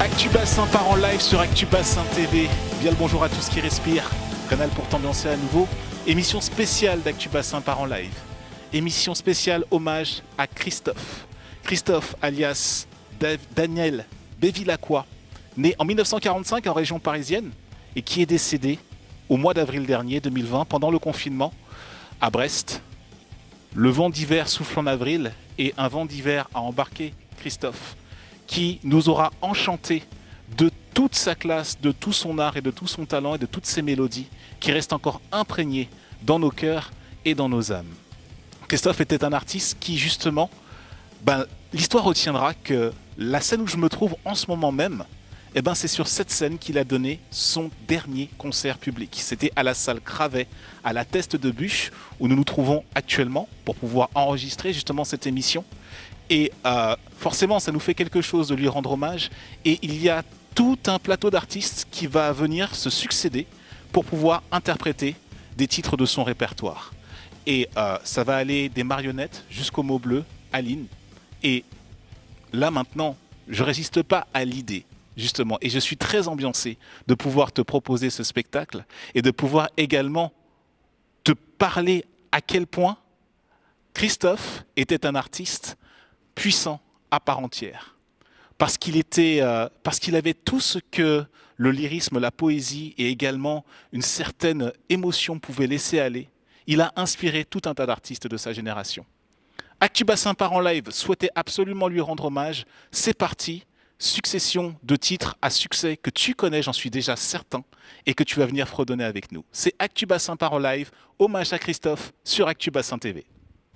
Actu Bassin part en live sur Actu Bassin TV. Bien le bonjour à tous qui respirent. Canal pour t'ambiancer à nouveau. Émission spéciale d'Actu Bassin part en live. Émission spéciale hommage à Christophe. Christophe alias Daniel Bevilacqua, né en 1945 en région parisienne et qui est décédé au mois d'avril dernier 2020 pendant le confinement à Brest. Le vent d'hiver souffle en avril et un vent d'hiver a embarqué Christophe, qui nous aura enchantés de toute sa classe, de tout son art et de tout son talent et de toutes ses mélodies qui restent encore imprégnées dans nos cœurs et dans nos âmes. Christophe était un artiste qui justement, l'histoire retiendra que la scène où je me trouve en ce moment même, c'est sur cette scène qu'il a donné son dernier concert public. C'était à la salle Cravet, à la Teste de Buch, où nous nous trouvons actuellement pour pouvoir enregistrer justement cette émission. Et forcément, ça nous fait quelque chose de lui rendre hommage. Et il y a tout un plateau d'artistes qui va venir se succéder pour pouvoir interpréter des titres de son répertoire. Et ça va aller des marionnettes jusqu'au mot bleu, Aline. Et là maintenant, je ne résiste pas à l'idée, justement. Et je suis très ambiancé de pouvoir te proposer ce spectacle et de pouvoir également te parler à quel point Christophe était un artiste puissant à part entière, parce qu'il avait tout ce que le lyrisme, la poésie et également une certaine émotion pouvaient laisser aller. Il a inspiré tout un tas d'artistes de sa génération. Actu Bassin part en live souhaitait absolument lui rendre hommage. C'est parti, succession de titres à succès que tu connais, j'en suis déjà certain, et que tu vas venir fredonner avec nous. C'est Actu Bassin part en live, hommage à Christophe sur Actu Bassin TV.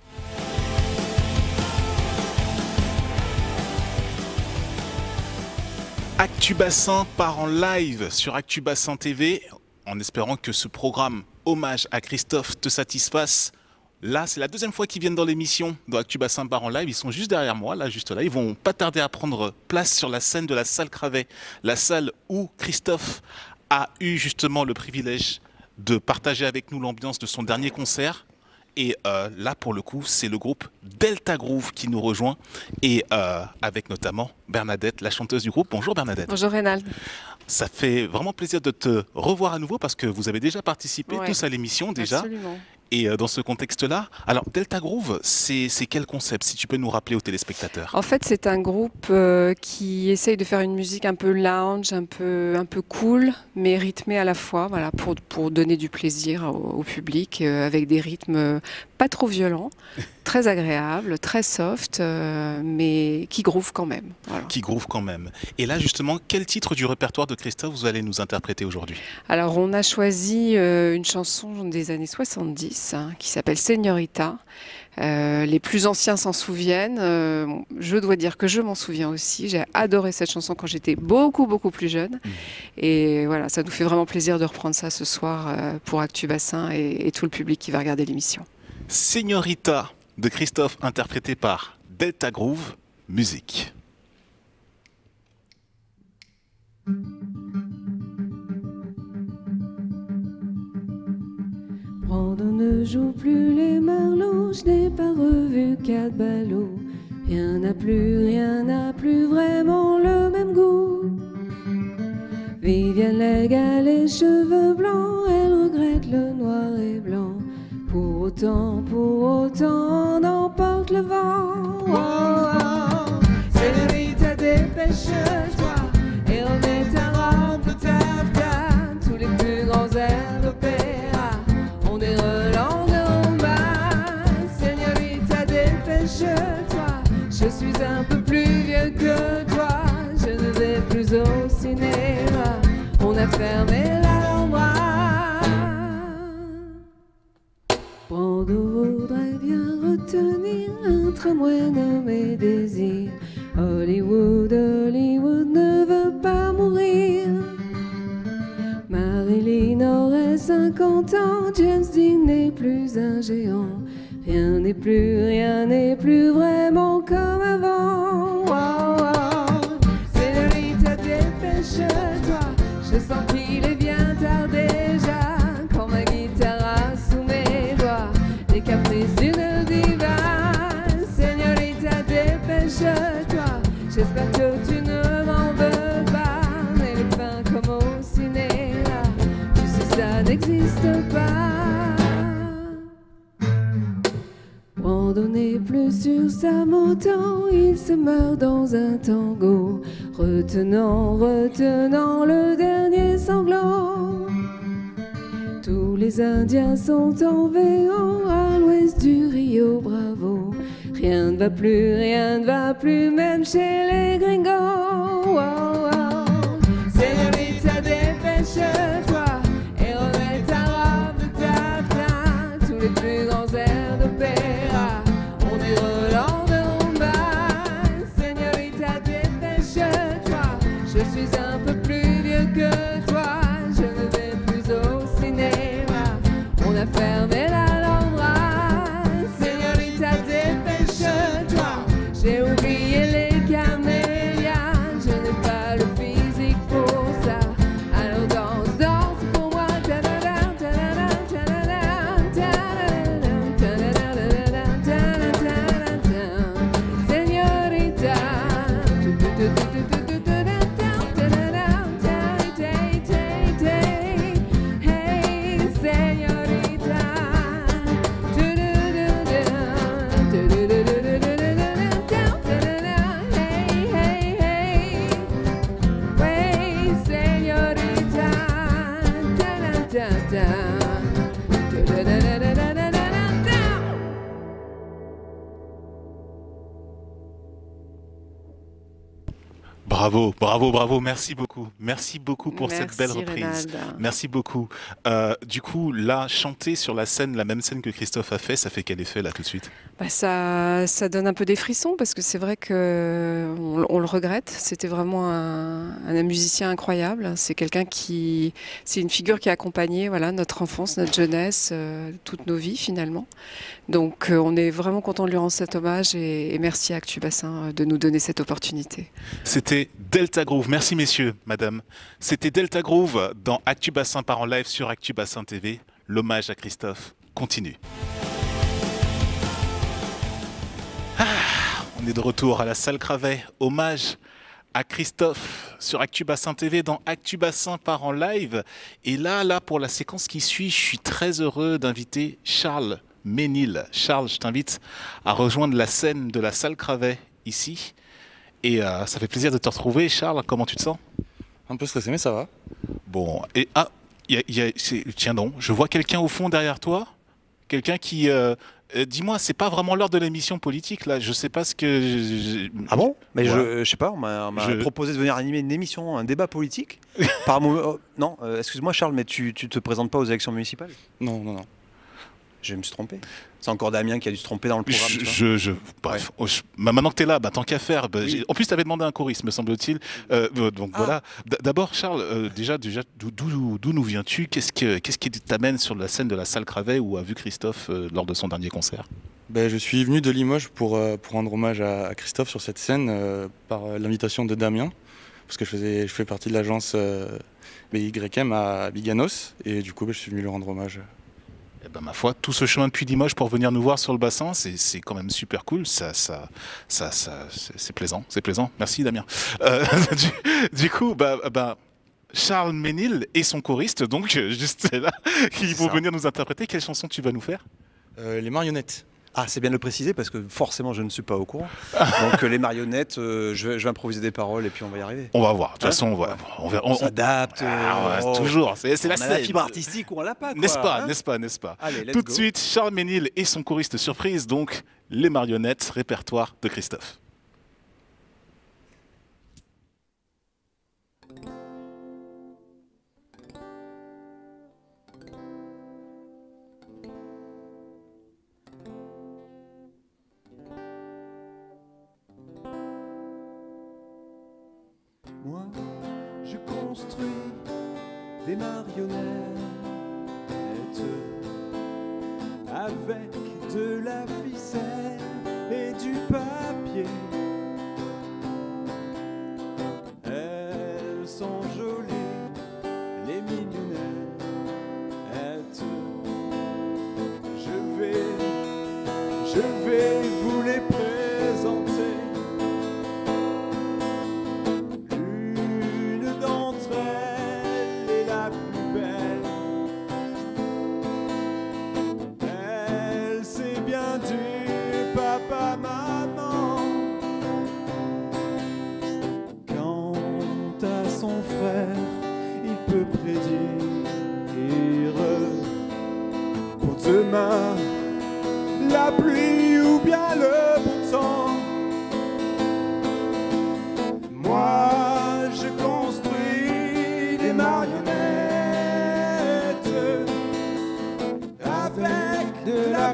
Actu Bassin part en live sur Actu Bassin TV, en espérant que ce programme hommage à Christophe te satisfasse. Là, c'est la deuxième fois qu'ils viennent dans l'émission dans Actu Bassin part en live. Ils sont juste derrière moi, là, juste là. Ils vont pas tarder à prendre place sur la scène de la salle Cravet, la salle où Christophe a eu justement le privilège de partager avec nous l'ambiance de son dernier concert. Et là, pour le coup, c'est le groupe Delta Groove qui nous rejoint, et avec notamment Bernadette, la chanteuse du groupe. Bonjour Bernadette. Bonjour Reynald. Ça fait vraiment plaisir de te revoir à nouveau parce que vous avez déjà participé tous à l'émission déjà. Absolument. Et dans ce contexte-là, alors Delta Groove, c'est quel concept, si tu peux nous rappeler aux téléspectateurs? En fait, c'est un groupe qui essaye de faire une musique un peu lounge, un peu cool, mais rythmée à la fois, voilà, pour donner du plaisir au public, avec des rythmes pas trop violents, très agréables, très soft, mais qui groove quand même. Voilà. Qui groove quand même. Et là, justement, quel titre du répertoire de Christophe vous allez nous interpréter aujourd'hui? Alors, on a choisi une chanson des années 70 qui s'appelle Señorita. Les plus anciens s'en souviennent. Je dois dire que je m'en souviens aussi. J'ai adoré cette chanson quand j'étais beaucoup plus jeune. Et voilà, ça nous fait vraiment plaisir de reprendre ça ce soir pour Actu Bassin et tout le public qui va regarder l'émission. Señorita de Christophe, interprété par Delta Groove, musique. Brandon ne joue plus les merlots, je n'ai pas revu 4 ballots. Rien n'a plus vraiment le même goût. Viviane Légal, les cheveux blancs, elle regrette le noir et blanc. Pour autant, on emporte le vent. Oh, oh. Señorita, dépêche-toi et remets ta robe de taffetas. Tous les plus grands airs d'opéra ont des relents de rumba. Señorita, dépêche-toi, je suis un peu plus vieux que toi. Je ne vais plus au cinéma, on a fermé l'Alhambra. Brando voudrait bien retenir un tramway nommé Désir. Hollywood ne veut pas mourir. Marilyn aurait 50 ans, James Dean n'est plus un géant. Rien n'est plus vraiment comme avant. Oh, oh. Señorita, dépêche-toi, je sens qu'il est bien tard déjà. Quand ma guitare a sous mes doigts les caprices d'une diva. Señorita, dépêche-toi, j'espère que tu ne m'en veux pas. autant il se meurt dans un tango, retenant, retenant le dernier sanglot. Tous les Indiens sont en véant à l'ouest du Rio Bravo. Rien ne va plus, même chez les gringos. Oh, oh. Señorita, dépêche-toi et remets ta robe de taffetas. Tous les plus grands airs d'opéra ont des relents de rumba. Señorita, dépêche-toi, je suis un peu plus vieux que toi. Je ne vais plus au cinéma, on a fermé l'Alhambra. Señorita, dépêche-toi, j'ai oublié les camélias. Je n'ai pas le physique pour ça. Alors danse, danse pour moi. Ta-da-da, ta-da-da, ta-da-da, ta-da-da, ta-da-da, ta-da-da, Señorita. Hey, señorita. Bravo, bravo, bravo, merci beaucoup. Merci beaucoup pour cette belle Merci, reprise. Reynald. Merci beaucoup. Du coup, là, chanter sur la scène, la même scène que Christophe a fait, ça fait quel effet là tout de suite? Bah, ça donne un peu des frissons parce que c'est vrai que on le regrette. C'était vraiment un musicien incroyable. C'est quelqu'un c'est une figure qui a accompagné voilà, notre enfance, notre jeunesse, toutes nos vies finalement. Donc on est vraiment content de lui rendre cet hommage et merci à Actu Bassin de nous donner cette opportunité. C'était Delta Groove. Merci messieurs, madame. C'était Delta Groove dans Actu Bassin part en live sur Actu Bassin TV. L'hommage à Christophe continue. On est de retour à la salle Cravet. Hommage à Christophe sur Actu Bassin TV dans Actu Bassin part en live. Et là, pour la séquence qui suit, je suis très heureux d'inviter Charles Ménil. Charles, je t'invite à rejoindre la scène de la salle Cravet ici. Et ça fait plaisir de te retrouver. Charles, comment tu te sens? Un peu stressé, mais ça va. Bon, et tiens donc, je vois quelqu'un au fond derrière toi. Quelqu'un qui... dis-moi, c'est pas vraiment l'heure de l'émission politique, là. Je sais pas ce que... Ah bon? Mais Ouais. je sais pas, on m'a proposé de venir animer une émission, un débat politique. Non, excuse-moi Charles, mais tu te présentes pas aux élections municipales? Non, non, non. Je me suis trompé. C'est encore Damien qui a dû se tromper dans le programme. tu vois. Bref, maintenant que tu es là, tant qu'à faire. Oui. En plus, tu avais demandé un choriste, me semble-t-il. Donc voilà. D'abord, Charles, déjà d'où nous viens-tu? Qu'est-ce qui t'amène sur la scène de la salle Cravet où a vu Christophe lors de son dernier concert? Je suis venu de Limoges pour rendre hommage à Christophe sur cette scène par l'invitation de Damien, parce que je fais partie de l'agence BYM à Biganos, et du coup, je suis venu lui rendre hommage. Eh ben, ma foi, tout ce chemin depuis Limoges pour venir nous voir sur le bassin, c'est quand même super cool. C'est plaisant, c'est plaisant. Merci Damien. Du coup, Charles Ménil et son choriste, donc juste là, qui vont venir nous interpréter. Quelle chanson tu vas nous faire? Les marionnettes. Ah, c'est bien de le préciser parce que forcément je ne suis pas au courant. Donc les marionnettes, je vais improviser des paroles et puis on va y arriver. On va voir. De toute façon, On s'adapte. toujours. C'est la On a la scène. fibre artistique ou on l'a pas, quoi. N'est-ce pas, hein n'est-ce pas? Allez, let's Tout de go. suite, Charles Ménil et son choriste surprise, donc les marionnettes, répertoire de Christophe. Moi, je construis des marionnettes avec de la ficelle et du papier. Elles sont jolies, les mignonnettes. Je vais vous les présenter. L'une d'entre elles est la plus belle. Elle sait bien dire papa, maman.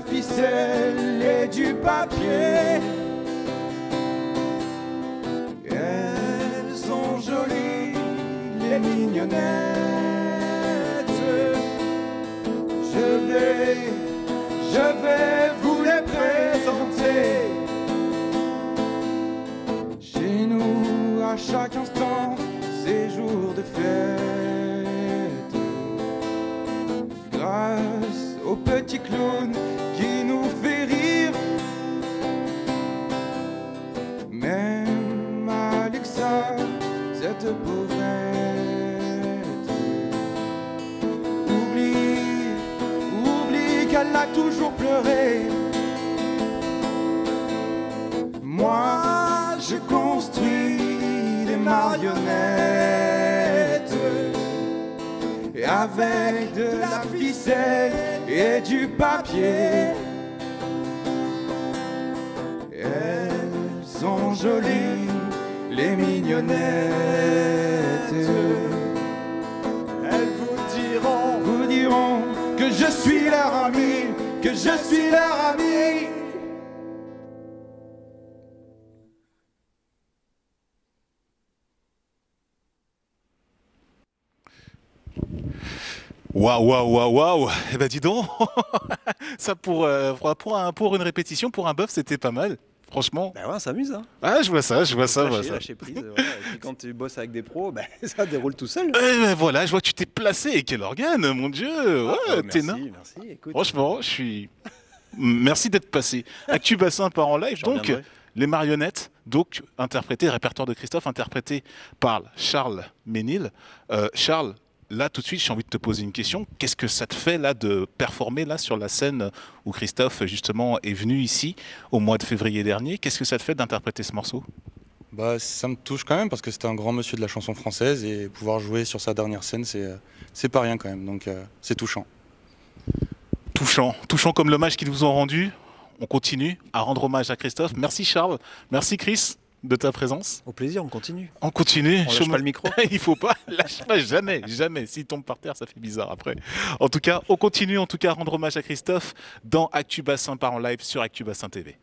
ficelle et du papier. Elles sont jolies, les mignonnettes. Je vais vous les présenter. Chez nous, à chaque instant, c'est jour de fête. Grâce au petit clown qui nous fait rire. Même Alexa, cette pauvrette, oublie qu'elle a toujours pleuré. Moi, je construis des marionnettes et avec de la ficelle et du papier. Elles sont jolies, les mignonnettes. Elles vous diront que je suis leur ami, que je suis leur ami. Waouh, waouh, waouh, waouh. Eh ben dis donc, ça pour une répétition, pour un bœuf, c'était pas mal. Franchement. Ben ouais, on s'amuse. Hein. Ah, je vois ça, je vois ça. Lâcher prise, voilà. Et puis quand tu bosses avec des pros, ben, ça déroule tout seul. Eh ben voilà, je vois que tu t'es placé. Et quel organe, mon Dieu. Ouais, t'es nain. Merci. Écoute. Franchement, je suis. Merci d'être passé. Actu Bassin part en live. Donc, les marionnettes, donc interprétées, répertoire de Christophe, interprété par Charles Ménil. Charles, là, tout de suite, j'ai envie de te poser une question. Qu'est-ce que ça te fait là de performer là sur la scène où Christophe justement est venu ici au mois de février dernier? Qu'est-ce que ça te fait d'interpréter ce morceau? Bah, ça me touche quand même parce que c'était un grand monsieur de la chanson française et pouvoir jouer sur sa dernière scène, c'est pas rien quand même. Donc c'est touchant. Touchant comme l'hommage qu'ils vous ont rendu. On continue à rendre hommage à Christophe. Merci Charles, merci Chris de ta présence. Au plaisir, on continue. On continue. On lâche pas le micro. Il faut pas, lâche pas, jamais. S'il tombe par terre, ça fait bizarre après. En tout cas, on continue à rendre hommage à Christophe dans Actu Bassin part en live sur Actu Bassin TV.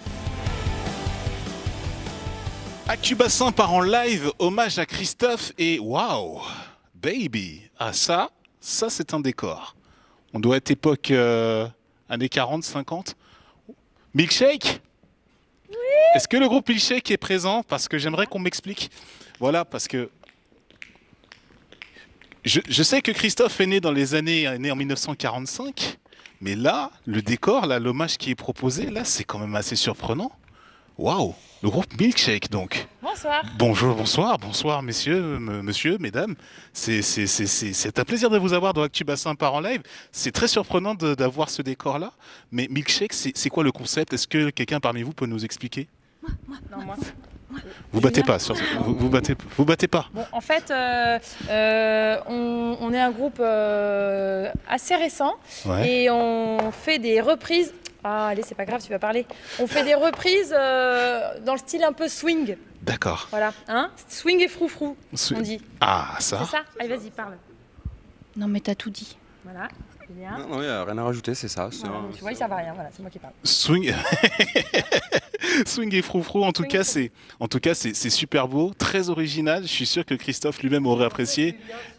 Actu Bassin part en live, hommage à Christophe et waouh, baby. Ah ça c'est un décor. On doit être époque années 40, 50. Milkshake ? Oui. Est-ce que le groupe Milkshake est présent? Parce que j'aimerais qu'on m'explique. Voilà, parce que je sais que Christophe est né en 1945, mais là, le décor, là, l'hommage qui est proposé, là, c'est quand même assez surprenant. Waouh, le groupe Milkshake donc. Bonsoir. Bonjour, bonsoir messieurs, monsieur, mesdames. C'est un plaisir de vous avoir dans Actu Bassin part en live. C'est très surprenant d'avoir ce décor-là. Mais Milkshake, c'est quoi le concept? Est-ce que quelqu'un parmi vous peut nous expliquer? Moi. Vous battez pas, vous battez pas. Bon, en fait, on est un groupe assez récent, ouais. Et on fait des reprises. Ah, allez, c'est pas grave, tu vas parler. On fait des reprises dans le style un peu swing. D'accord. Voilà, hein, swing et froufrou, on dit. Ah, ça. C'est ça. Allez, vas-y, parle. Non, mais t'as tout dit. Voilà. Bien. Non, il n'y a rien à rajouter, c'est ça. Voilà, tu vois, il ne sert à rien, voilà, c'est moi qui parle. Swing, swing et froufrou, en tout cas, c'est super beau, très original. Je suis sûr que Christophe lui-même aurait apprécié.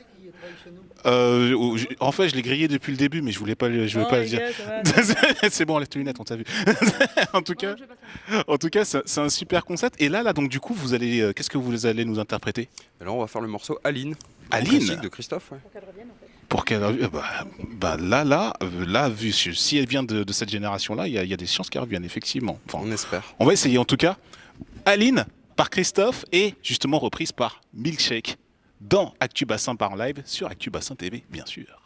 En fait, je l'ai grillé depuis le début, mais je voulais pas le dire. C'est bon, enlève tes lunettes, on t'a vu. en tout cas, c'est un super concept. Et là, donc du coup, qu'est-ce que vous allez nous interpréter? Alors, on va faire le morceau Aline. Aline de Christophe. Ouais. Pour qu'elle revienne, en fait. Pour qu'elle, là, vu si elle vient de cette génération-là, il y a des chances qu'elle revienne effectivement. Enfin, on espère. On va essayer en tout cas. Aline par Christophe et justement reprise par Milkshake dans Actu Bassin par live sur Actu Bassin TV, bien sûr.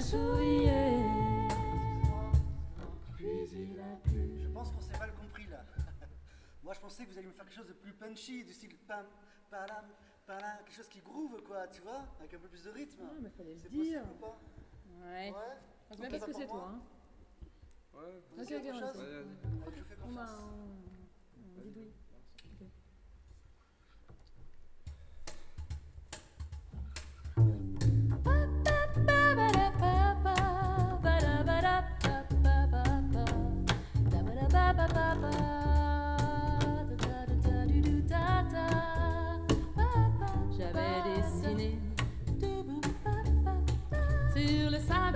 souriait. Puis il a plu. Je pense qu'on s'est mal compris là. Moi je pensais que vous alliez me faire quelque chose de plus punchy, du style pam, palam, palam, quelque chose qui groove quoi, tu vois, avec un peu plus de rythme. Ah, mais fallait le C'est dire. possible ou pas? Ouais. On sait même pas ce que c'est toi. Hein. Ouais. Vous Ok, essayez ok, autre chose? on Allez, je vous fais On va confiance. on bidouille. Ok. J'avais dessiné sur le sable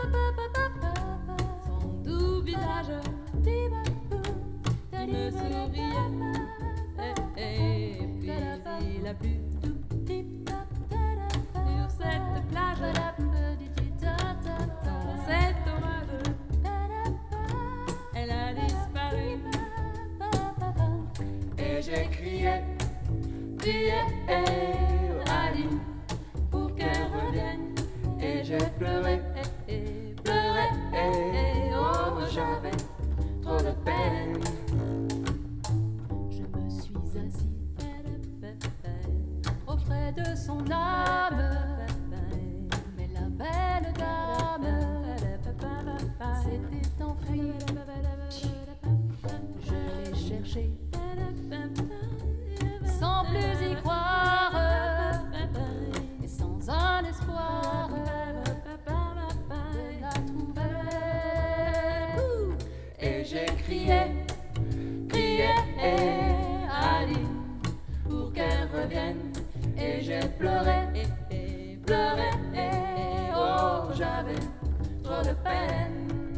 son doux visage qui me souriait. Et puis il a plu sur cette plage dans cet orage. Elle a disparu et j'ai crié, Aline, pour qu'elle revienne. Et j'ai pleuré, oh j'avais trop de peine. Je me suis assis auprès de son âme, mais la belle dame s'était enfuie. Je l'ai cherchée sans plus y croire et sans un espoir de la trouver. Et j'ai crié, Aline, pour qu'elle revienne. Et j'ai pleuré, oh j'avais trop de peine.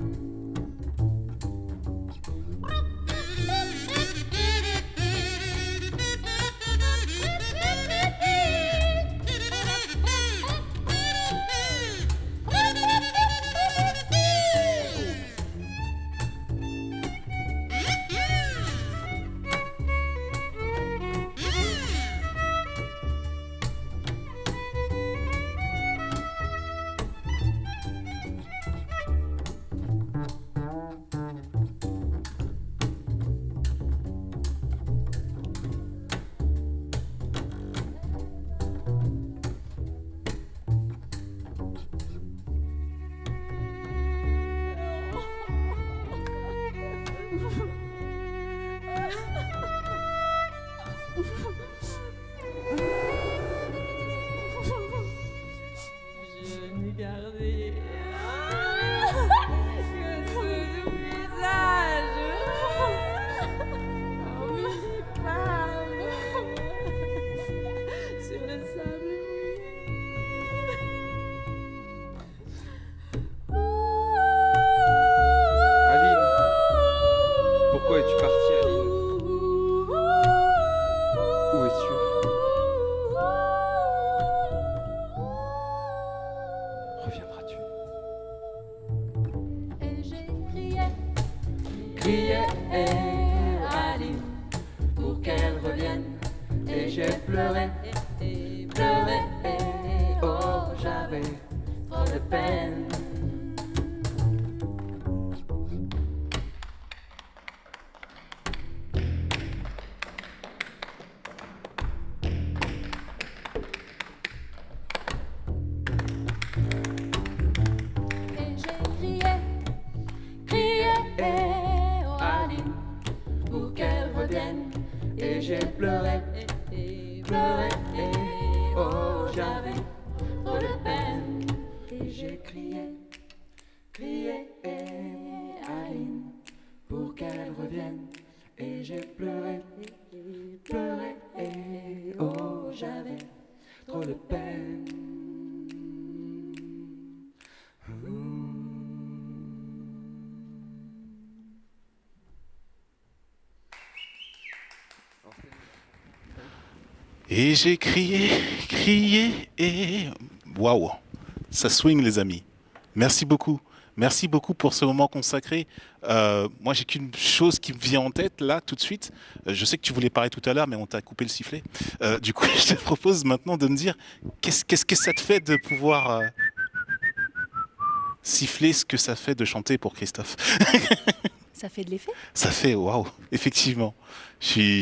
Je n'ai gardé que ce visage en mini-palme sur le sable Aline, pourquoi es-tu partie, Aline? Où es-tu? Reviendras-tu? et j'ai crié, Aline, pour qu'elle revienne. Et j'ai pleuré, oh j'avais trop de peine. Et j'ai crié, oh Aline, pour qu'elle revienne. Et j'ai pleuré, oh j'avais trop de peine. Et j'ai crié, Aline, pour qu'elle revienne. Et j'ai pleuré, oh j'avais trop de peine. Et j'ai crié et... Waouh, ça swing les amis. Merci beaucoup. Merci beaucoup pour ce moment consacré. Moi, j'ai qu'une chose qui me vient en tête là, tout de suite. Je sais que tu voulais parler tout à l'heure, mais on t'a coupé le sifflet. Du coup, je te propose maintenant de me dire qu'est-ce que ça te fait de pouvoir... siffler ce que ça fait de chanter pour Christophe. Ça fait de l'effet. Ça fait, waouh, effectivement. Je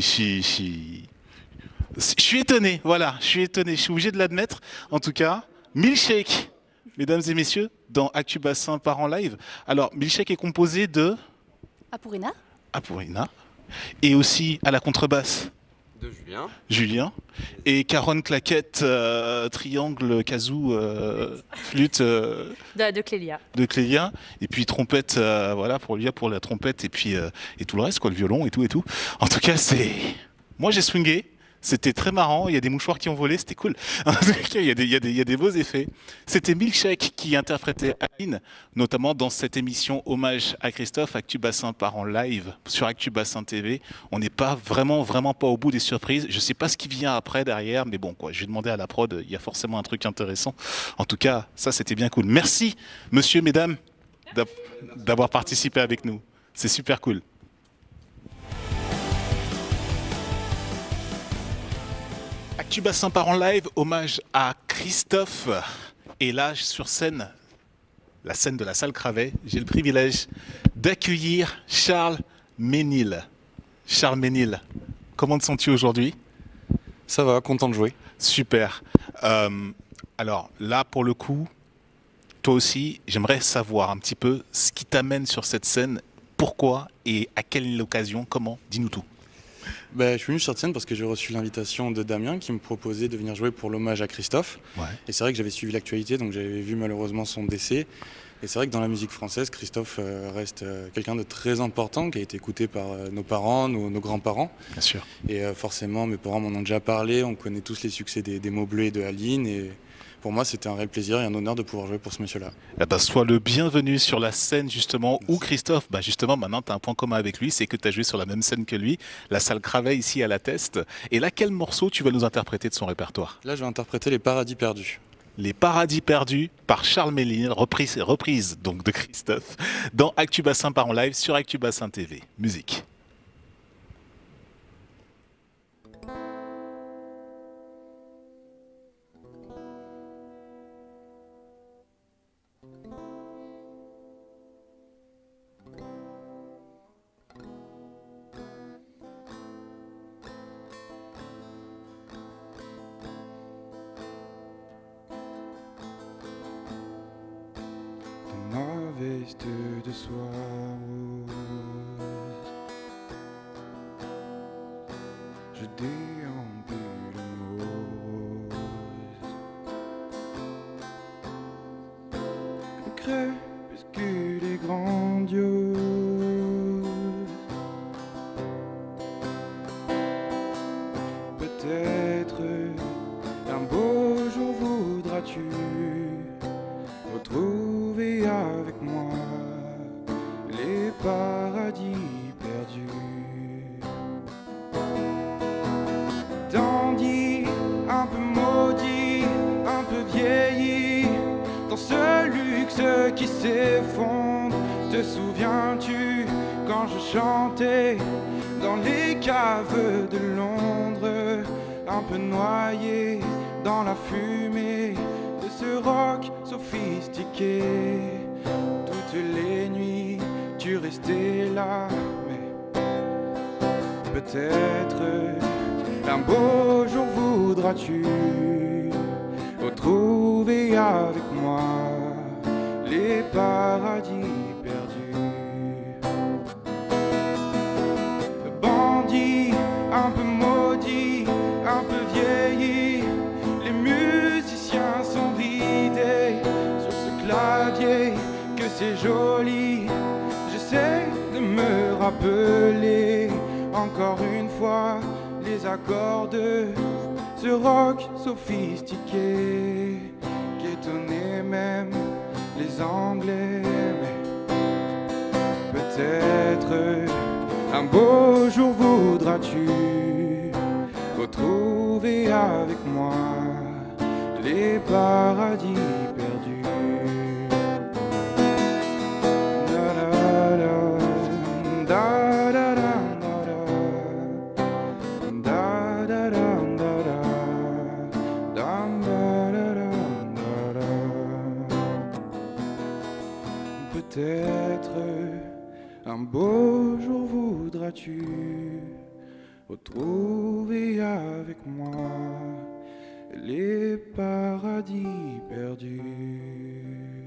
suis étonné, voilà, je suis étonné, je suis obligé de l'admettre. En tout cas, Milkshake, mesdames et messieurs, dans Actu Bassin part en live. Alors, Milkshake est composé de Apurina. Apurina, et aussi à la contrebasse. De Julien. Julien. Et Caronne Claquette, triangle, kazoo, flûte. De Clélia. De Clélia. Et puis trompette, voilà, pour lui, pour la trompette, et puis et tout le reste, quoi, le violon et tout et tout. En tout cas, moi j'ai swingé. C'était très marrant, il y a des mouchoirs qui ont volé, c'était cool. En tout cas, il y a des beaux effets. C'était Milkshake qui interprétait Aline, notamment dans cette émission Hommage à Christophe, Actu Bassin part en live sur Actu Bassin TV. On n'est pas vraiment pas au bout des surprises. Je ne sais pas ce qui vient après, derrière, mais bon, quoi, je vais demander à la prod, il y a forcément un truc intéressant. En tout cas, ça, c'était bien cool. Merci, monsieur, mesdames, d'avoir participé avec nous. C'est super cool. Actu Bassin part en live, hommage à Christophe. Et là, sur scène, la scène de la salle Cravet, j'ai le privilège d'accueillir Charles Ménil. Charles Ménil, comment te sens-tu aujourd'hui? Ça va, content de jouer. Super. Alors là, pour le coup, toi aussi, j'aimerais savoir un petit peu ce qui t'amène sur cette scène, pourquoi et à quelle occasion, comment, dis-nous tout. Je suis venu sur scène parce que j'ai reçu l'invitation de Damien qui me proposait de venir jouer pour l'hommage à Christophe. Ouais. Et c'est vrai que j'avais suivi l'actualité, donc j'avais vu malheureusement son décès. Et c'est vrai que dans la musique française, Christophe reste quelqu'un de très important, qui a été écouté par nos parents, nos grands-parents. Bien sûr. Et forcément, mes parents m'en ont déjà parlé, on connaît tous les succès des mots bleus et de Aline. Et pour moi, c'était un réel plaisir et un honneur de pouvoir jouer pour ce monsieur-là. Eh ben, sois le bienvenu sur la scène justement où Christophe, justement maintenant tu as un point commun avec lui, c'est que tu as joué sur la même scène que lui, la salle Cravet ici à la Teste. Et là, quel morceau tu vas nous interpréter de son répertoire? Là, je vais interpréter Les Paradis Perdus. Les Paradis Perdus par Charles Ménil, reprise donc de Christophe, dans Actu Bassin part en live sur Actu Bassin TV. Musique. Ma veste de soie rose, je déambule morose. Le crépuscule est grandiose, peut-être un beau jour voudras-tu retrouver avec moi les paradis perdus. Dandy, un peu maudit, un peu vieilli, dans ce luxe qui s'effondre. Te souviens-tu quand je chantais dans les caves de Londres, un peu noyé dans la fumée de ce rock sophistiqué? Toutes les nuits tu restais là, mais peut-être un beau jour voudras-tu retrouver avec moi les paradis perdus. Bandit, un peu maudit, un peu vieilli, les musiciens sont vidés sur ce clavier, que c'est joli. J'essaie de me rappeler encore une fois les accords de ce rock sophistiqué qui étonnait même les Anglais. Mais peut-être un beau jour voudras-tu retrouver avec moi les paradis perdus. peut-être un beau jour voudras-tu retrouver avec moi les paradis perdus.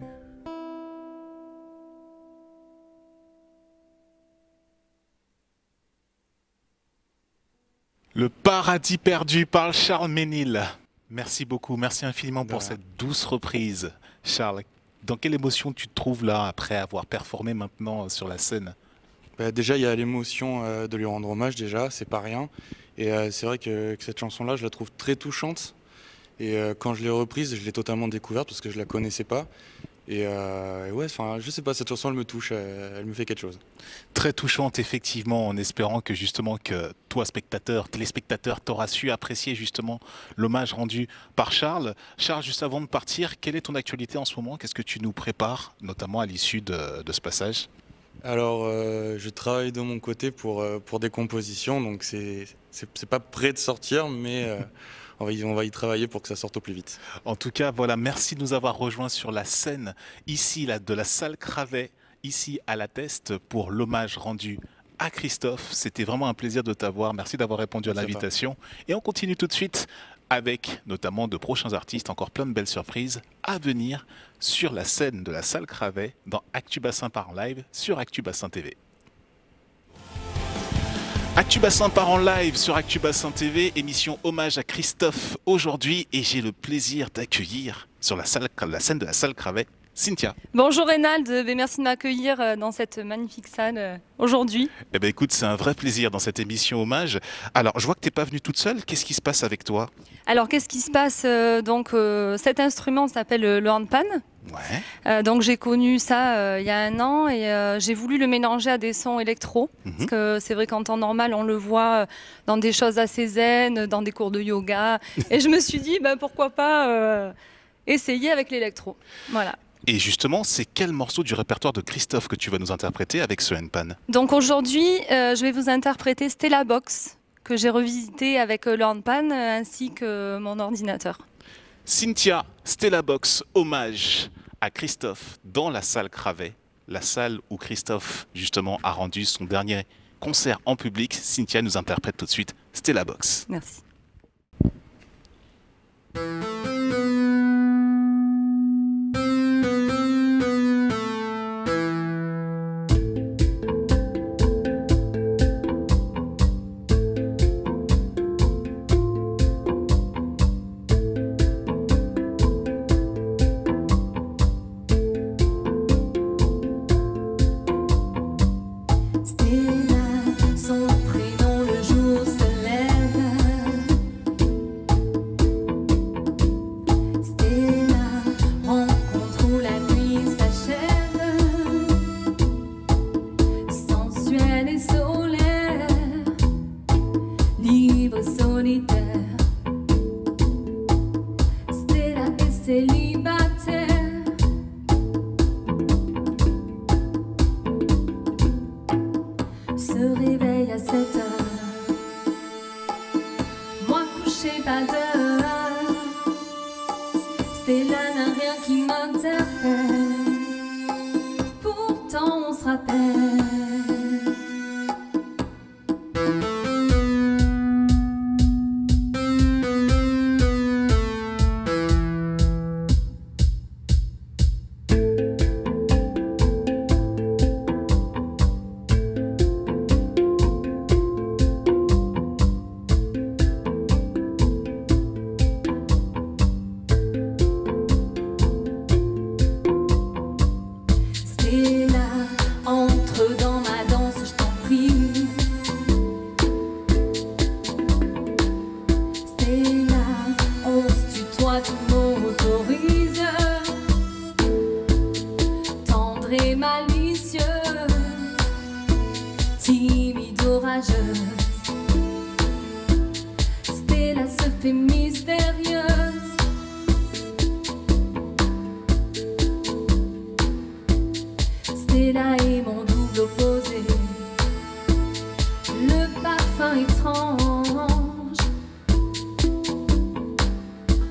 Le paradis perdu par Charles Ménil. Merci beaucoup, merci infiniment pour cette douce reprise. Charles, dans quelle émotion tu te trouves là après avoir performé maintenant sur la scène? Déjà, il y a l'émotion de lui rendre hommage, déjà, c'est pas rien. Et c'est vrai que cette chanson-là, je la trouve très touchante. Et quand je l'ai reprise, je l'ai totalement découverte parce que je la connaissais pas. Et ouais, enfin, je sais pas, cette chanson, elle me touche, elle me fait quelque chose. Très touchante, effectivement, en espérant que justement que toi, spectateur, téléspectateur, t'auras su apprécier justement l'hommage rendu par Charles. Charles, juste avant de partir, quelle est ton actualité en ce moment? Qu'est-ce que tu nous prépares, notamment à l'issue de ce passage? Alors, je travaille de mon côté pour des compositions, donc c'est pas prêt de sortir, mais on va y travailler pour que ça sorte au plus vite. En tout cas, voilà, merci de nous avoir rejoints sur la scène ici là, de la salle Cravet, ici à La Teste, pour l'hommage rendu à Christophe. C'était vraiment un plaisir de t'avoir. Merci d'avoir répondu à l'invitation. Et on continue tout de suite avec notamment de prochains artistes, encore plein de belles surprises à venir sur la scène de la salle Cravet dans Actu Bassin part en live sur Actu Bassin TV. Actu Bassin part en live sur Actu Bassin TV, émission hommage à Christophe aujourd'hui, et j'ai le plaisir d'accueillir sur la scène de la salle Cravet Cynthia. Bonjour Reynald, merci de m'accueillir dans cette magnifique salle aujourd'hui. Eh bien écoute, c'est un vrai plaisir dans cette émission hommage. Alors je vois que tu n'es pas venue toute seule, qu'est-ce qui se passe avec toi? Alors qu'est-ce qui se passe cet instrument s'appelle le handpan. Ouais. Donc j'ai connu ça il y a 1 an et j'ai voulu le mélanger à des sons électro. Parce que c'est vrai qu'en temps normal on le voit dans des choses assez zen, dans des cours de yoga. Et je me suis dit pourquoi pas essayer avec l'électro. Voilà. Et justement, c'est quel morceau du répertoire de Christophe que tu vas nous interpréter avec ce handpan? Donc aujourd'hui, je vais vous interpréter Stella Box, que j'ai revisité avec le handpan ainsi que mon ordinateur. Cynthia, Stella Box, hommage à Christophe dans la salle Cravet, la salle où Christophe justement a rendu son dernier concert en public. Cynthia nous interprète tout de suite Stella Box. Merci.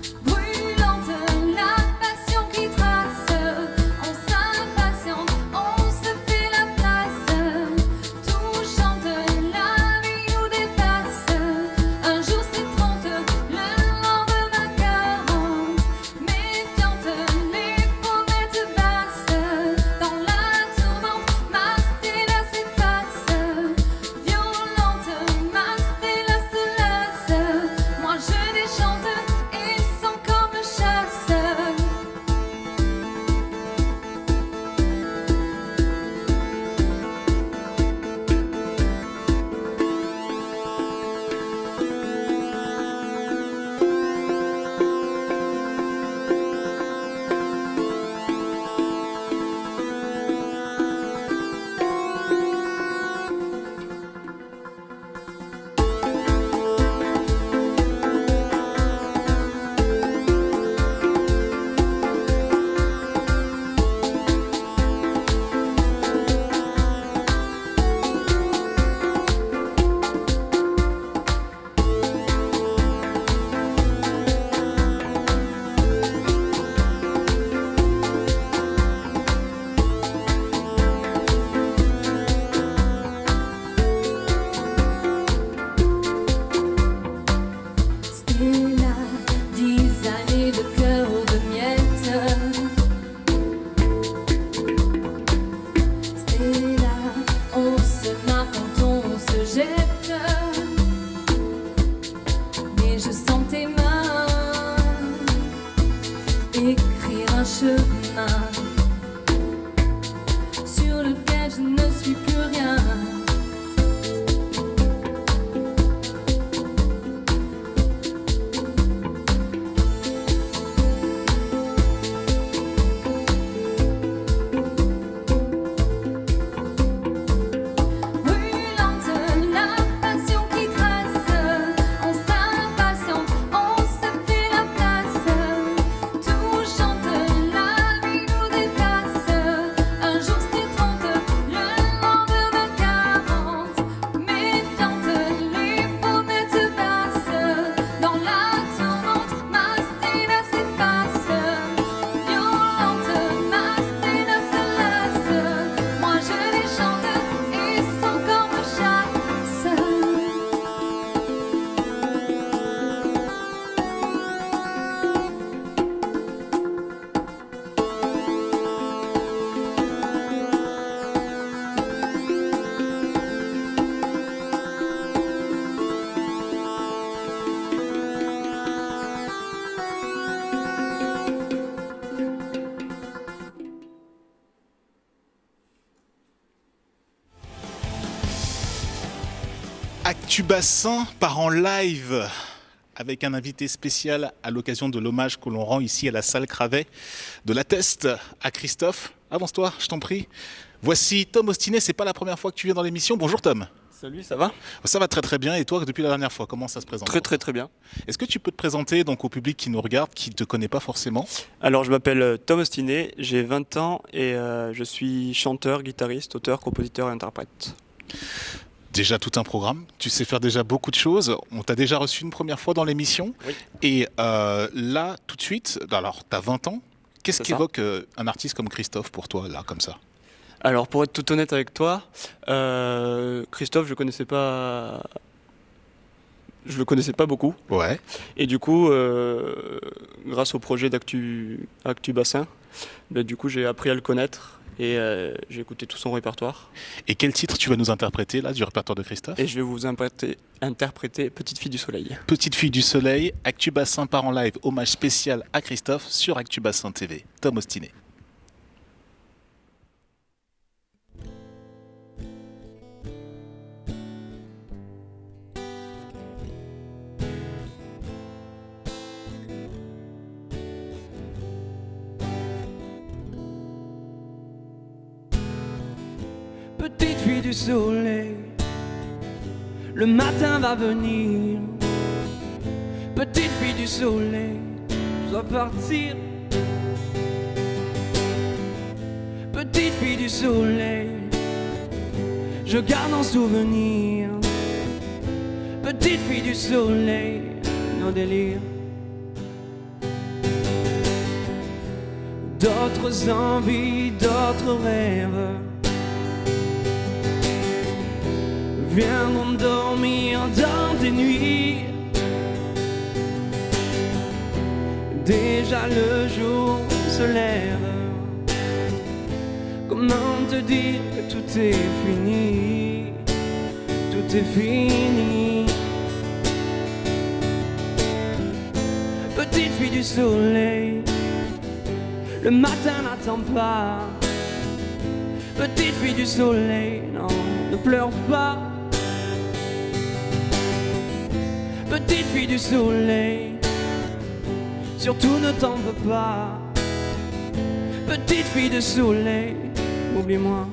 Brûlante, la passion qui trace, on s'impatiente, on chemin sur lequel je ne suis plus rien. Actu Bassin part en live avec un invité spécial à l'occasion de l'hommage que l'on rend ici à la salle Cravet de la Teste à Christophe. Avance-toi, je t'en prie. Voici Tom Ostinet, c'est pas la première fois que tu viens dans l'émission. Bonjour Tom. Salut, ça va? Ça va très très bien. Et toi, depuis la dernière fois, comment ça se présente? Très bien. Est-ce que tu peux te présenter donc au public qui nous regarde, qui ne te connaît pas forcément? Alors, je m'appelle Tom Ostinet, j'ai 20 ans et je suis chanteur, guitariste, auteur, compositeur et interprète. Déjà tout un programme, tu sais faire déjà beaucoup de choses. On t'a déjà reçu une première fois dans l'émission. Oui. Et là, tout de suite, alors tu as 20 ans, qu'est-ce qu'évoque un artiste comme Christophe pour toi, là, comme ça? Alors, pour être tout honnête avec toi, Christophe, je le connaissais pas beaucoup. Ouais. Et du coup, grâce au projet d'Actu Bassin, du coup, j'ai appris à le connaître. Et j'ai écouté tout son répertoire. Et quel titre tu vas nous interpréter là du répertoire de Christophe? Et je vais vous interpréter Petite fille du soleil. Petite fille du soleil, Actu Bassin part en live, hommage spécial à Christophe sur Actu Bassin TV. Tom Ostinet. Petite fille du soleil, le matin va venir. Petite fille du soleil, je dois partir. Petite fille du soleil, je garde en souvenir. Petite fille du soleil, nos délires. D'autres envies, d'autres rêves viendront dormir dans tes nuits. Déjà le jour se lève. Comment te dire que tout est fini? Tout est fini. Petite fille du soleil, le matin n'attend pas. Petite fille du soleil, non, ne pleure pas. Petite fille du soleil, surtout ne t'en veux pas. Petite fille de soleil, oublie-moi.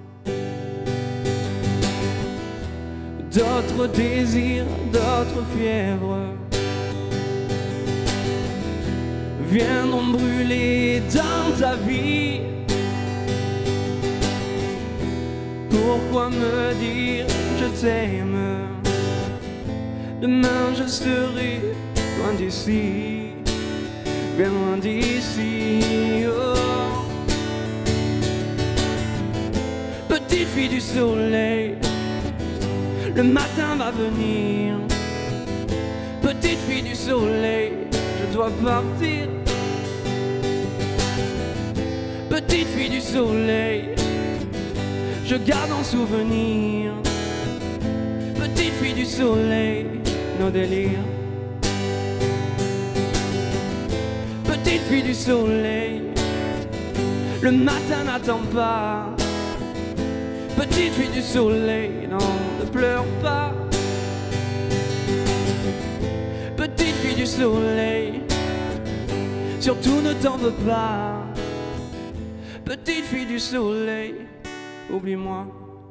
D'autres désirs, d'autres fièvres viendront brûler dans ta vie. Pourquoi me dire je t'aime? Demain je serai loin d'ici, bien loin d'ici. Oh. Petite fille du soleil, le matin va venir. Petite fille du soleil, je dois partir. Petite fille du soleil, je garde en souvenir. Petite fille du soleil, nos délires. Petite fille du soleil, Le matin n'attend pas. Petite fille du soleil, non, ne pleure pas. Petite fille du soleil, surtout ne t'en veux pas. Petite fille du soleil, oublie-moi.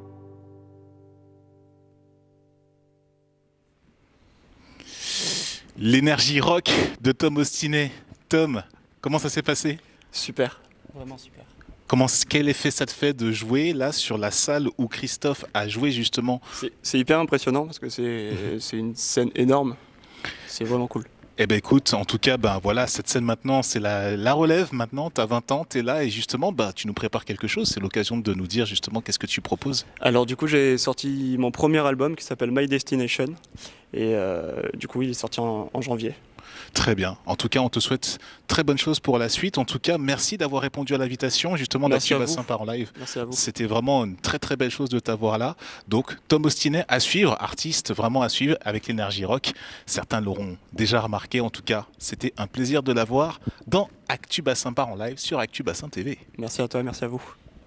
L'énergie rock de Tom Ostinet. Tom, comment ça s'est passé? Super, vraiment super. Quel effet ça te fait de jouer là sur la salle où Christophe a joué justement? C'est hyper impressionnant parce que c'est une scène énorme. C'est vraiment cool. Eh ben écoute, en tout cas, ben voilà, cette scène maintenant, c'est la relève maintenant, tu as 20 ans, tu es là et justement, ben, tu nous prépares quelque chose, c'est l'occasion de nous dire justement qu'est-ce que tu proposes. Alors du coup, j'ai sorti mon premier album qui s'appelle My Destination et du coup, il est sorti en janvier. Très bien. En tout cas, on te souhaite très bonne chose pour la suite. En tout cas, merci d'avoir répondu à l'invitation justement d'Actu Bassin par en live. Merci à vous. C'était vraiment une très très belle chose de t'avoir là. Donc, Tom Ostinet à suivre, artiste vraiment à suivre avec l'énergie rock. Certains l'auront déjà remarqué. En tout cas, c'était un plaisir de l'avoir dans Actu Bassin par en live sur Actu Bassin TV. Merci à toi, merci à vous.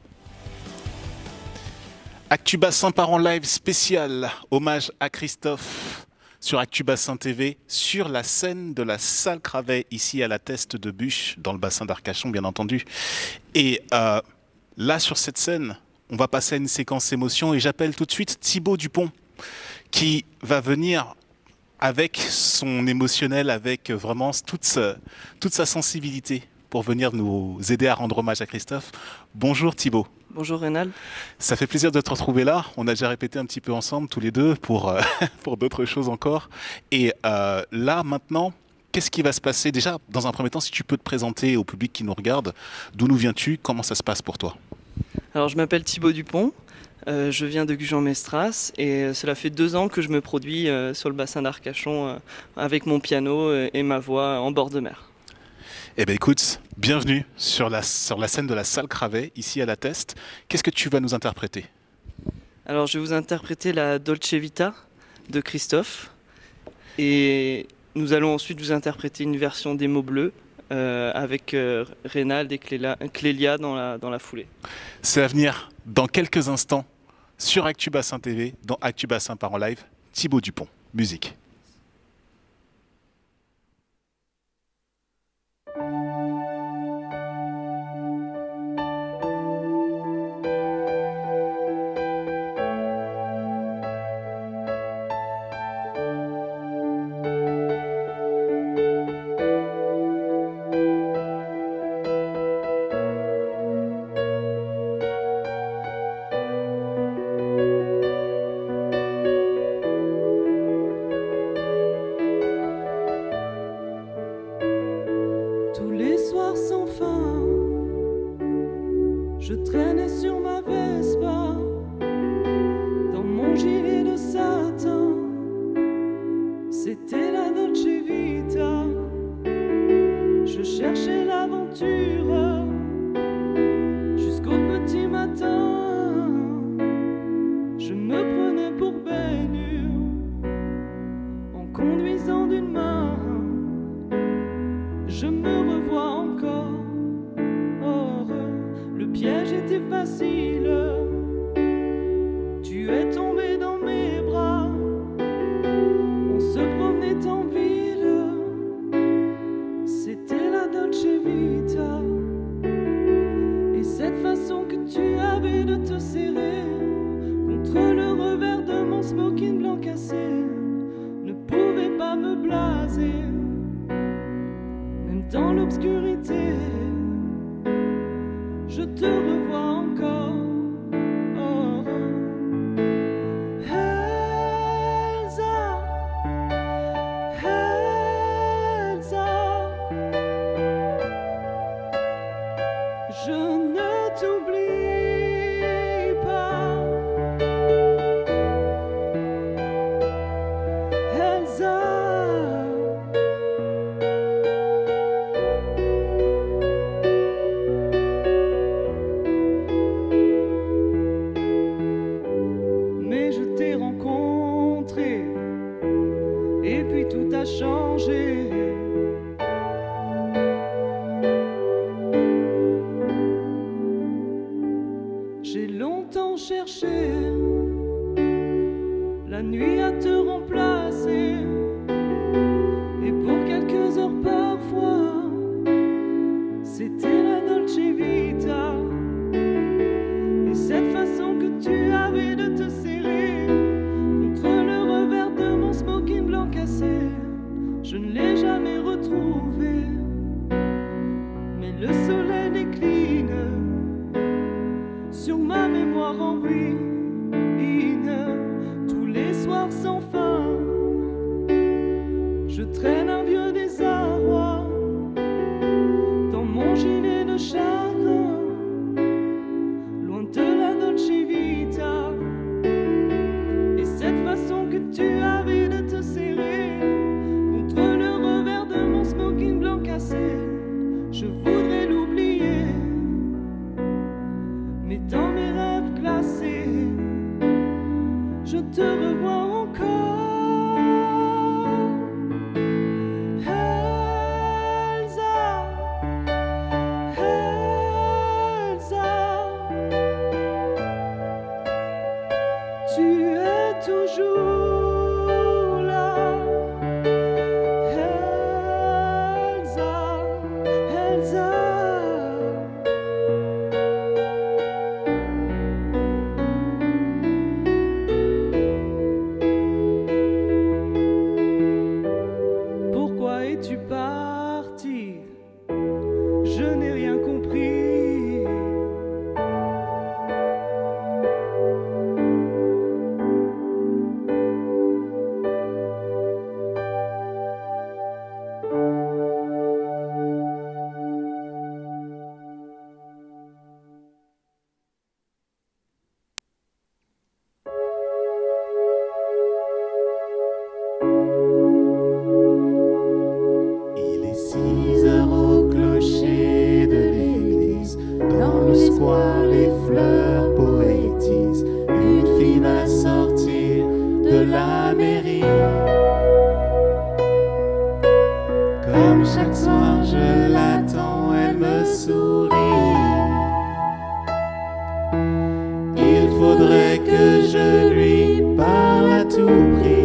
Actu Bassin par en live spécial, hommage à Christophe. Sur Actu Bassin TV, sur la scène de la salle Cravet, ici à la Teste de Buch, dans le bassin d'Arcachon, bien entendu. Et là, sur cette scène, on va passer à une séquence émotion et j'appelle tout de suite Thibaut Dupont, qui va venir avec son émotionnel, avec vraiment toute sa sensibilité pour venir nous aider à rendre hommage à Christophe. Bonjour Thibaut. Bonjour Rénal. Ça fait plaisir de te retrouver là. On a déjà répété un petit peu ensemble tous les deux pour d'autres choses encore. Et là maintenant, qu'est-ce qui va se passer? Déjà, dans un premier temps, si tu peux te présenter au public qui nous regarde, d'où nous viens-tu? Comment ça se passe pour toi? Alors je m'appelle Thibaut Dupont, je viens de Gujan-Mestras et cela fait 2 ans que je me produis sur le bassin d'Arcachon avec mon piano et ma voix en bord de mer. Eh bien écoute, bienvenue sur la scène de la salle Cravet, ici à la Teste. Qu'est-ce que tu vas nous interpréter? Alors je vais vous interpréter la Dolce Vita de Christophe et nous allons ensuite vous interpréter une version des mots bleus avec Reynald et Clélia dans la foulée. C'est à venir dans quelques instants sur Actu Bassin TV, dans Actu Bassin par en live. Thibaut Dupont, musique. Je traînais sur ma Vespa, dans mon gilet de satin. C'était la Dolce Vita. Je cherchais l'aventure jusqu'au petit matin. Je me prenais pour Ben Hur en conduisant d'une main. Je me revois encore. Le piège était facile. Tu es tombé dans mes bras. On se promenait en ville. C'était la Dolce Vita. Et cette façon que tu avais de te serrer contre le revers de mon smoking blanc cassé ne pouvait pas me blaser. Même dans l'obscurité, je te revois encore. Oh, oh. Elsa, Elsa, je ne t'oublie pas. Elsa, et puis tout a changé. chercher la nuit à te remplacer. Et pour quelques heures parfois, c'était la Dolce Vita. Et cette façon que tu avais de te serrer contre le revers de mon smoking blanc cassé, je ne l'ai jamais retrouvé. Mais le soleil décline sur ma mémoire en ruine. Tous les soirs sans fin, je traîne un vieux désarroi dans mon gilet de chagrin, loin de la Dolce Vita. Et cette façon que tu avais de te serrer contre le revers de mon smoking blanc cassé, je voudrais l'oublier. Mais dans mes rêves glacés, je te revois encore. Elsa, Elsa, tu es toujours là. Elsa, Elsa. Pourquoi es-tu parti? Je n'ai rien compris. Il est 6 heures au clocher de l'église. Dans le square, les fleurs poétisent. Une fille va sortir de la mairie. Comme chaque soir, je l'attends, elle me sourit. Il faudrait que je lui parle à tout prix.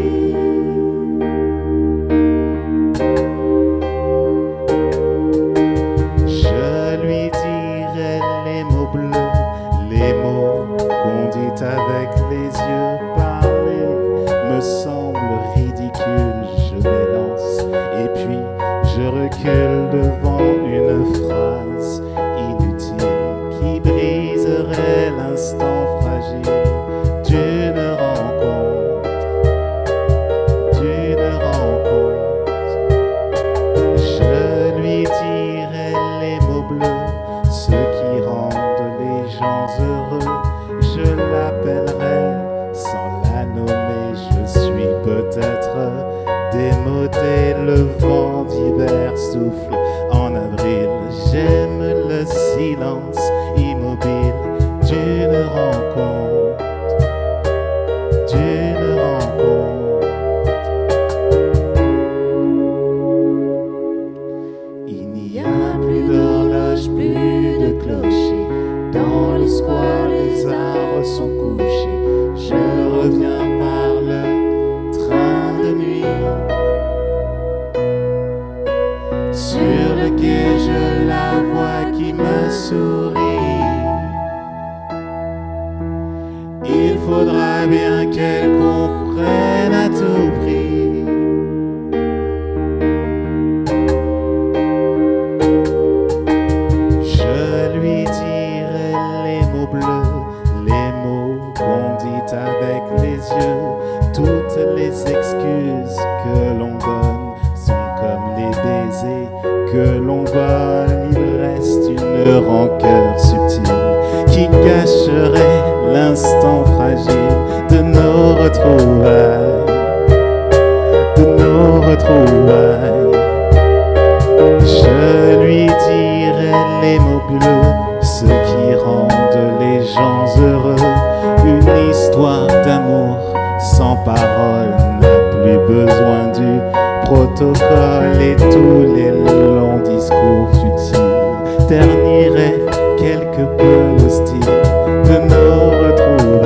Je lui dirai les mots bleus, les mots qu'on dit avec les yeux. Parler me semble ridicule, je m'élance et puis je recule devant une phrase inutile qui briserait l'instant fragile d'une rencontre, d'une rencontre. Je lui dirai les mots bleus, ceux qui rendent les gens heureux. Je l'appellerai sans la nommer, je suis peut-être démodé. Le vent d'hiver souffle en avril. J'aime le silence immobile d'une rencontre, d'une rencontre. Il n'y a plus d'horloge, plus de clocher. Dans le square, les arbres sont couchés. Je reviens par le train de nuit. Sur le quai, je la vois qui me sourit. Il faudra bien qu'elle comprenne à tout prix. Je lui dirai les mots bleus, les mots qu'on dit avec les yeux. Toutes les excuses que l'on donne sont comme les baisers que l'on vole. Il reste une rancœur subtile qui cacherait l'instant fragile de nos retrouvailles, de nos retrouvailles. Je lui dirai les mots bleus, ceux qui rendent les gens heureux. Une histoire d'amour sans parole n'a plus besoin du protocole, et tous les longs discours futiles terniraient quelque peu le style de nos retrouvailles.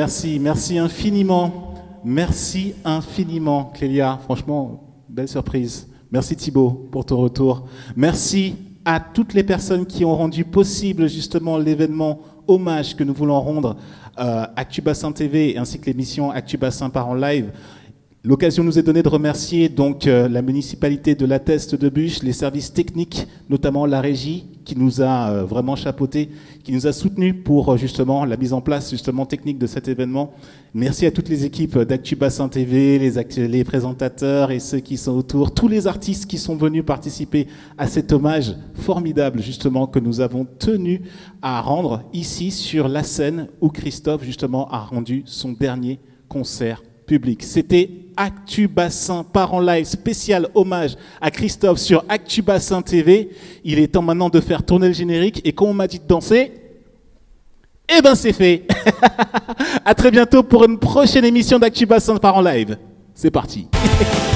Merci, merci infiniment. Merci infiniment, Clélia. Franchement, belle surprise. Merci Thibaut pour ton retour. Merci à toutes les personnes qui ont rendu possible justement l'événement hommage que nous voulons rendre Actu Bassin TV ainsi que l'émission Actu Bassin part en live. L'occasion nous est donnée de remercier donc la municipalité de La Teste de Buch, les services techniques, notamment la régie qui nous a vraiment chapeauté, qui nous a soutenus pour justement la mise en place justement technique de cet événement. Merci à toutes les équipes d'Actu Bassin TV, les présentateurs et ceux qui sont autour, tous les artistes qui sont venus participer à cet hommage formidable justement que nous avons tenu à rendre ici sur la scène où Christophe justement a rendu son dernier concert public. C'était Actu Bassin part en live spécial hommage à Christophe sur Actu Bassin TV. Il est temps maintenant de faire tourner le générique et quand on m'a dit de danser, eh ben c'est fait. À très bientôt pour une prochaine émission d'Actu Bassin part en live. C'est parti.